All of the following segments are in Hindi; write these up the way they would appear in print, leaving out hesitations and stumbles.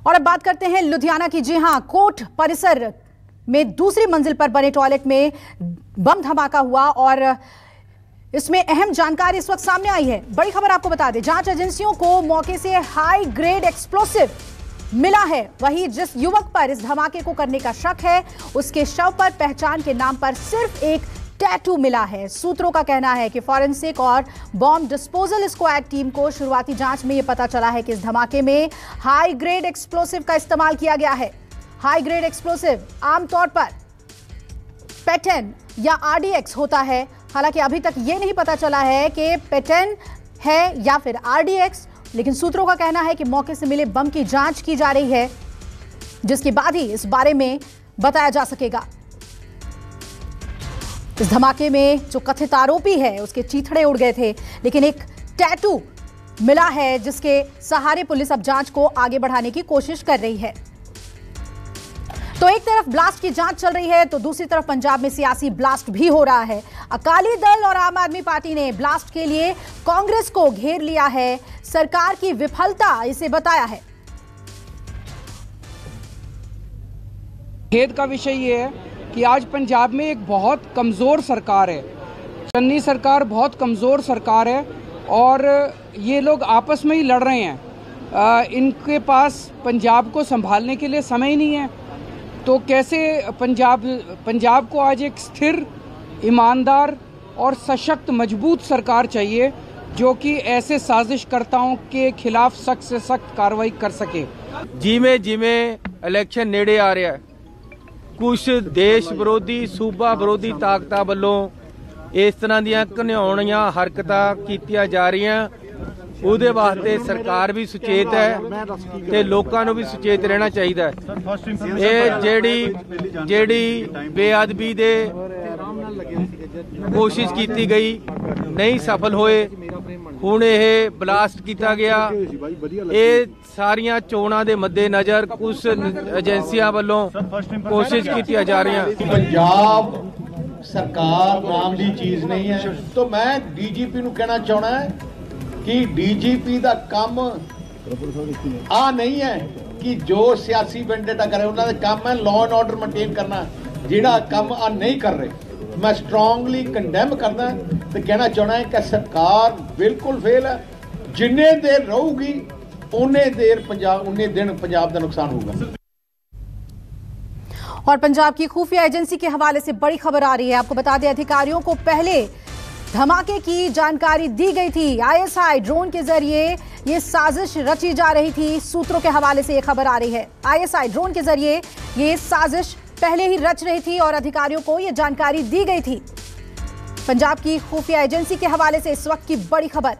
और अब बात करते हैं लुधियाना की। जी हां, कोर्ट परिसर में दूसरी मंजिल पर बने टॉयलेट में बम धमाका हुआ और इसमें अहम जानकारी इस वक्त सामने आई है। बड़ी खबर आपको बता दें, जांच एजेंसियों को मौके से हाई ग्रेड एक्सप्लोसिव मिला है। वहीं जिस युवक पर इस धमाके को करने का शक है, उसके शव पर पहचान के नाम पर सिर्फ एक टैटू मिला है। सूत्रों का कहना है कि फॉरेंसिक और बॉम्ब डिस्पोजल स्क्वाड टीम को शुरुआती जांच में यह पता चला है कि इस धमाके में हाई ग्रेड एक्सप्लोसिव का इस्तेमाल किया गया है। हाई ग्रेड एक्सप्लोसिव आमतौर पर पेटेन या आरडीएक्स होता है। हालांकि अभी तक यह नहीं पता चला है कि पेटेन है या फिर आरडीएक्स, लेकिन सूत्रों का कहना है कि मौके से मिले बम की जांच की जा रही है, जिसके बाद ही इस बारे में बताया जा सकेगा। इस धमाके में जो कथित आरोपी है उसके चीथड़े उड़ गए थे, लेकिन एक टैटू मिला है जिसके सहारे पुलिस अब जांच को आगे बढ़ाने की कोशिश कर रही है। तो एक तरफ ब्लास्ट की जांच चल रही है तो दूसरी तरफ पंजाब में सियासी ब्लास्ट भी हो रहा है। अकाली दल और आम आदमी पार्टी ने ब्लास्ट के लिए कांग्रेस को घेर लिया है। सरकार की विफलता इसे बताया है। खेद का विषय ये है कि आज पंजाब में एक बहुत कमज़ोर सरकार है। चन्नी सरकार बहुत कमज़ोर सरकार है और ये लोग आपस में ही लड़ रहे हैं। इनके पास पंजाब को संभालने के लिए समय ही नहीं है। तो कैसे पंजाब को आज एक स्थिर, ईमानदार और सशक्त मजबूत सरकार चाहिए जो कि ऐसे साजिशकर्ताओं के खिलाफ सख्त से सख्त कार्रवाई कर सके। जिमें जिमें इलेक्शन नेड़े आ रहा है, कुछ देश विरोधी सूबा विरोधी ताकतां ਵੱਲੋਂ इस तरह ਦੀਆਂ ਘਿਨਾਉਣੀਆਂ ਹਰਕਤਾਂ ਕੀਤੀਆਂ ਜਾ ਰਹੀਆਂ। ਉਹਦੇ ਵਾਸਤੇ ਸਰਕਾਰ ਵੀ ਸੁਚੇਤ ਹੈ ਤੇ ਲੋਕਾਂ ਨੂੰ ਵੀ ਸੁਚੇਤ ਰਹਿਣਾ ਚਾਹੀਦਾ ਹੈ। ਇਹ ਜਿਹੜੀ ਬੇਅਦਬੀ ਦੇ ਕੋਸ਼ਿਸ਼ ਕੀਤੀ ਗਈ ਨਹੀਂ ਸਫਲ ਹੋਏ, ਹੁਣ ਇਹ ਬਲਾਸਟ ਕੀਤਾ ਗਿਆ। ਇਹ ਸਾਰੀਆਂ ਚੋਣਾਂ ਦੇ ਮੱਦੇਨਜ਼ਰ ਕੁਝ ਏਜੰਸੀਆਂ ਵੱਲੋਂ ਕੋਸ਼ਿਸ਼ ਕੀਤੀਆਂ ਜਾ ਰਹੀਆਂ। पंजाब सरकार नाम की चीज नहीं है। तो मैं डीजीपी ਨੂੰ कहना चाहना है कि डीजीपी का काम आ नहीं है कि जो सियासी वेंडेटा करे। उन्होंने काम है लॉ एंड ऑर्डर मेनटेन करना, जिहड़ा काम आ नहीं कर रहे। मैं स्ट्रांगली कंडेम करना तो कहना चाहना है कि सरकार बिल्कुल फेल है। जिन्ने देर रहूगी उन्ने दिन पंजाब का नुकसान होगा। और पंजाब की खुफिया एजेंसी के हवाले से बड़ी खबर आ रही है। आपको बता दें, अधिकारियों को पहले धमाके की जानकारी दी गई थी। आईएसआई ड्रोन के जरिए ये साजिश रची जा रही थी। सूत्रों के हवाले से ये खबर आ रही है, आईएसआई ड्रोन के जरिए ये साजिश पहले ही रच रही थी और अधिकारियों को ये जानकारी दी गई थी। पंजाब की खुफिया एजेंसी के हवाले से इस वक्त की बड़ी खबर,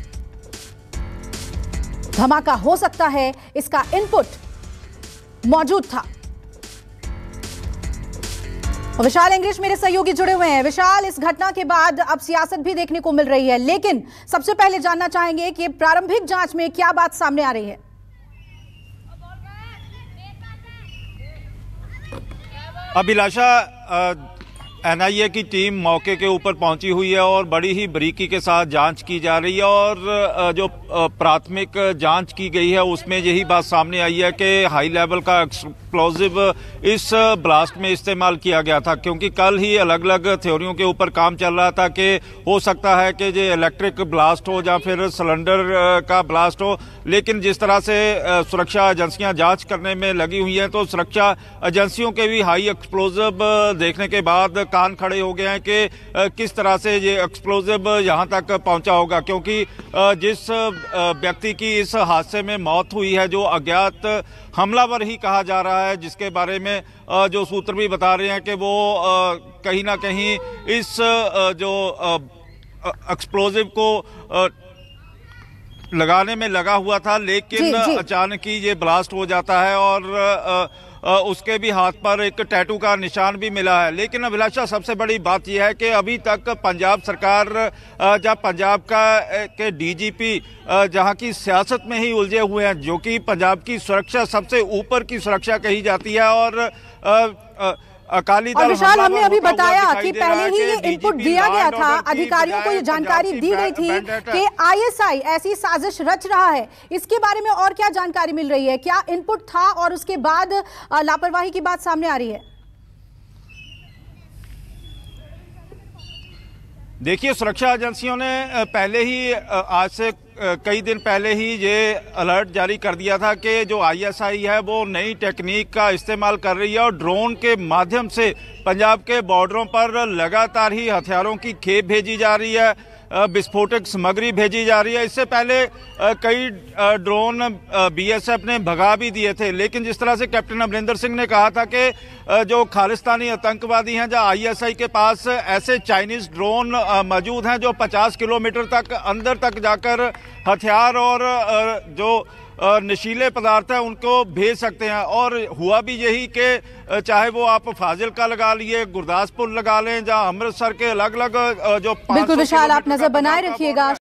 धमाका हो सकता है, इसका इनपुट मौजूद था। विशाल इंग्लिश मेरे सहयोगी जुड़े हुए हैं। विशाल, इस घटना के बाद अब सियासत भी देखने को मिल रही है, लेकिन सबसे पहले जानना चाहेंगे कि प्रारंभिक जांच में क्या बात सामने आ रही है। अभिलाषा, एनआईए की टीम मौके के ऊपर पहुंची हुई है और बड़ी ही बारीकी के साथ जांच की जा रही है और जो प्राथमिक जांच की गई है उसमें यही बात सामने आई है कि हाई लेवल का एक्सप्लोजिव इस ब्लास्ट में इस्तेमाल किया गया था। क्योंकि कल ही अलग अलग थ्योरियों के ऊपर काम चल रहा था कि हो सकता है कि ये इलेक्ट्रिक ब्लास्ट हो या फिर सिलेंडर का ब्लास्ट हो, लेकिन जिस तरह से सुरक्षा एजेंसियां जांच करने में लगी हुई हैं तो सुरक्षा एजेंसियों के भी हाई एक्सप्लोजिव देखने के बाद कान खड़े हो गए हैं कि किस तरह से ये एक्सप्लोजिव यहां तक पहुंचा होगा। क्योंकि जिस व्यक्ति की इस हादसे में मौत हुई है, जो अज्ञात हमलावर ही कहा जा रहा है, जिसके बारे में जो सूत्र भी बता रहे हैं कि वो कहीं ना कहीं इस जो एक्सप्लोजिव को लगाने में लगा हुआ था, लेकिन अचानक ही ये ब्लास्ट हो जाता है और उसके भी हाथ पर एक टैटू का निशान भी मिला है। लेकिन अभिलाषा, सबसे बड़ी बात यह है कि अभी तक पंजाब सरकार जब पंजाब के डीजीपी जहां की सियासत में ही उलझे हुए हैं, जो कि पंजाब की सुरक्षा सबसे ऊपर की सुरक्षा कही जाती है और अकाली दल और विशाल, हमने अभी हमला बताया दिखाई कि दे रहा पहले है ही ये कि इनपुट DGP दिया गया लॉ एंड था, ऑर्डर की अधिकारियों को ये बजाय जानकारी पंजाब दी से गई थी बैंडेड कि आईएसआई ऐसी साजिश रच रहा है। इसके बारे में और क्या जानकारी मिल रही है? क्या इनपुट था और उसके बाद लापरवाही की बात सामने आ रही है? देखिए, सुरक्षा एजेंसियों ने पहले ही आज से कई दिन पहले ही ये अलर्ट जारी कर दिया था कि जो आईएसआई है वो नई टेक्निक का इस्तेमाल कर रही है और ड्रोन के माध्यम से पंजाब के बॉर्डरों पर लगातार ही हथियारों की खेप भेजी जा रही है, विस्फोटक सामग्री भेजी जा रही है। इससे पहले कई ड्रोन बीएसएफ ने भगा भी दिए थे, लेकिन जिस तरह से कैप्टन अमरिंदर सिंह ने कहा था कि जो खालिस्तानी आतंकवादी हैं, जहां आईएसआई के पास ऐसे चाइनीज ड्रोन मौजूद हैं जो 50 किलोमीटर तक अंदर तक जाकर हथियार और जो नशीले पदार्थ हैं उनको भेज सकते हैं। और हुआ भी यही कि चाहे वो आप फाजिलका लगा लिए, गुरदासपुर लगा लें, जहां अमृतसर के अलग अलग जो बिल्कुल विशाल, आप नजर बनाए रखिएगा।